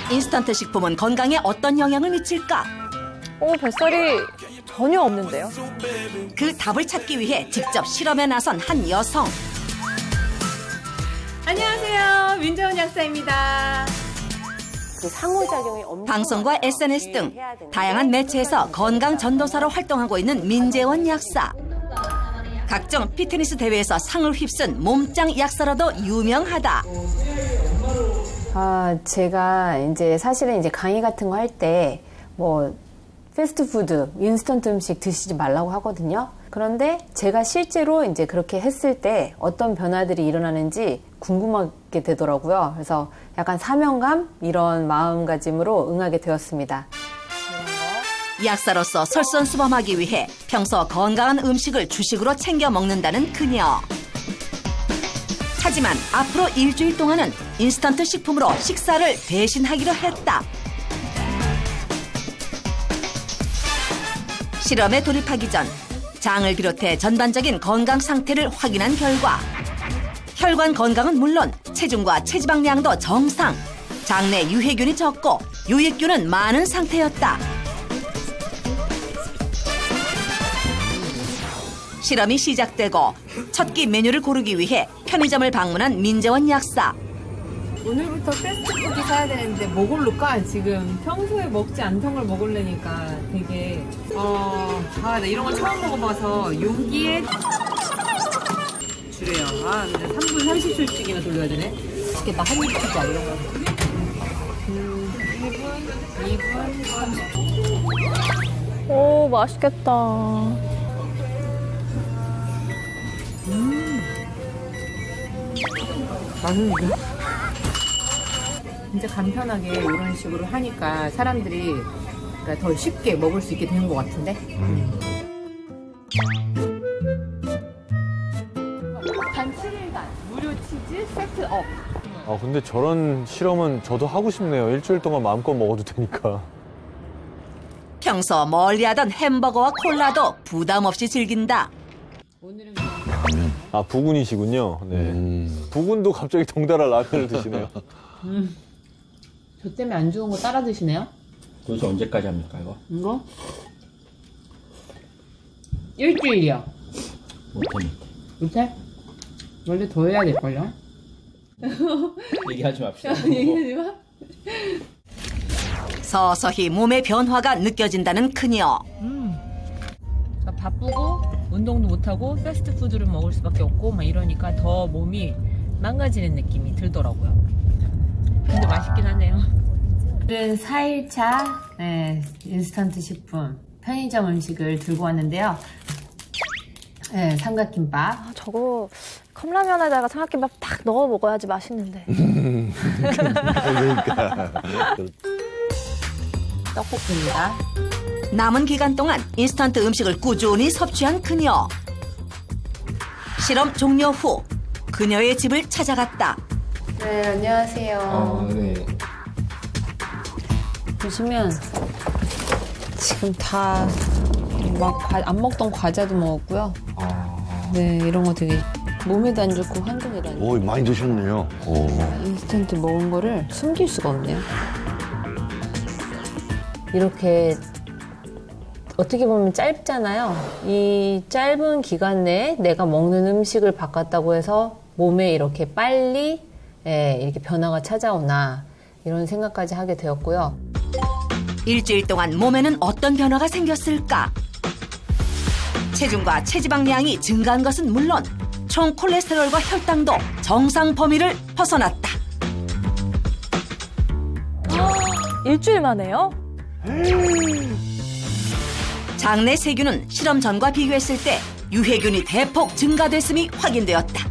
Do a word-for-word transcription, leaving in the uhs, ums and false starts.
인스턴트 식품은 건강에 어떤 영향을 미칠까? 오, 뱃살이 전혀 없는데요? 그 답을 찾기 위해 직접 실험에 나선 한 여성. 안녕하세요. 민재원 약사입니다. 그 상호작용이 엄청 방송과 에스엔에스 등 다양한 매체에서 건강 전도사로 활동하고 있는 민재원 약사. 각종 피트니스 대회에서 상을 휩쓴 몸짱 약사로도 유명하다. 아, 제가 이제 사실은 이제 강의 같은 거 할 때 뭐 패스트푸드, 인스턴트 음식 드시지 말라고 하거든요. 그런데 제가 실제로 이제 그렇게 했을 때 어떤 변화들이 일어나는지 궁금하게 되더라고요. 그래서 약간 사명감 이런 마음가짐으로 응하게 되었습니다. 약사로서 솔선수범하기 위해 평소 건강한 음식을 주식으로 챙겨 먹는다는 그녀. 하지만 앞으로 일주일 동안은 인스턴트 식품으로 식사를 대신하기로 했다. 실험에 돌입하기 전 장을 비롯해 전반적인 건강 상태를 확인한 결과 혈관 건강은 물론 체중과 체지방량도 정상, 장내 유해균이 적고 유익균은 많은 상태였다. 실험이 시작되고 첫 끼 메뉴를 고르기 위해 편의점을 방문한 민재원 약사. 오늘부터 패스트푸드 사야 되는데 뭐 고를까? 지금 평소에 먹지 않던 걸 먹으려니까 되게 어... 아, 나 이런 거 처음 먹어봐서 용기에 주래요. 아, 근데 삼 분 삼십 초씩이나 돌려야 되네. 맛있겠다. 한입 피자 이런 거. 음, 일 분, 이 분, 삼십 초. 오, 맛있겠다. 음. 맛있는데? 진짜 간편하게 이런 식으로 하니까 사람들이 그러니까 더 쉽게 먹을 수 있게 되는 것 같은데? 음. 단 칠 일간 무료 치즈 세트업. 아, 근데 저런 실험은 저도 하고 싶네요. 일주일 동안 마음껏 먹어도 되니까. 평소 멀리하던 햄버거와 콜라도 부담 없이 즐긴다. 오늘은 아, 부군이시군요. 네. 음. 부군도 갑자기 덩달아 라면을 드시네요. 음. 저 때문에 안 좋은 거 따라 드시네요? 도대체 언제까지 합니까, 이거? 이거? 일주일이요. 못해, 못해. 못해? 원래 더 해야 될걸요? 얘기하지 맙시다. 얘기하지 마. 서서히 몸의 변화가 느껴진다는 그녀. 음. 그러니까 바쁘고 운동도 못하고 패스트푸드를 먹을 수밖에 없고 막 이러니까 더 몸이 망가지는 느낌이 들더라고요. 근데 맛있긴 하네요. 오늘은 사 일차 네, 인스턴트 식품 편의점 음식을 들고 왔는데요. 네, 삼각김밥. 아, 저거 컵라면에다가 삼각김밥 딱 넣어 먹어야지 맛있는데. 그러니까. 떡볶이입니다. 남은 기간 동안 인스턴트 음식을 꾸준히 섭취한 그녀. 실험 종료 후 그녀의 집을 찾아갔다. 네, 안녕하세요. 아, 네. 보시면 지금 다 막 안 먹던 과자도 먹었고요. 아, 네, 이런 거 되게 몸에도 안 좋고 환경에도 안 좋고. 오, 많이 드셨네요. 오. 인스턴트 먹은 거를 숨길 수가 없네요. 이렇게 어떻게 보면 짧잖아요. 이 짧은 기간 내에 내가 먹는 음식을 바꿨다고 해서 몸에 이렇게 빨리 예, 이렇게 변화가 찾아오나 이런 생각까지 하게 되었고요. 일주일 동안 몸에는 어떤 변화가 생겼을까? 체중과 체지방량이 증가한 것은 물론 총 콜레스테롤과 혈당도 정상 범위를 벗어났다. 일주일 만에요? 장내 세균은 실험 전과 비교했을 때 유해균이 대폭 증가됐음이 확인되었다.